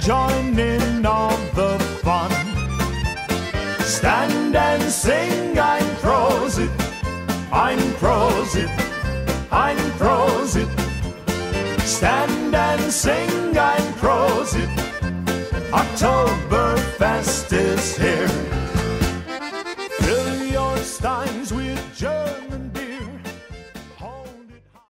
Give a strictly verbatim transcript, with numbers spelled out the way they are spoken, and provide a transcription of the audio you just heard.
join in all the fun. Stand and sing, ein Prosit, ein Prosit, ein Prosit. Stand and sing, ein Prosit, Oktoberfest is here.